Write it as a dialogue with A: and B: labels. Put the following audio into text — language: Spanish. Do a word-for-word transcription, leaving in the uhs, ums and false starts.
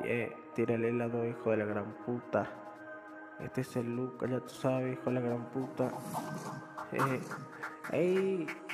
A: Eh, tírale el lado, hijo de la gran puta. Este es el Luca, ya tú sabes, hijo de la gran puta. Eh, ey.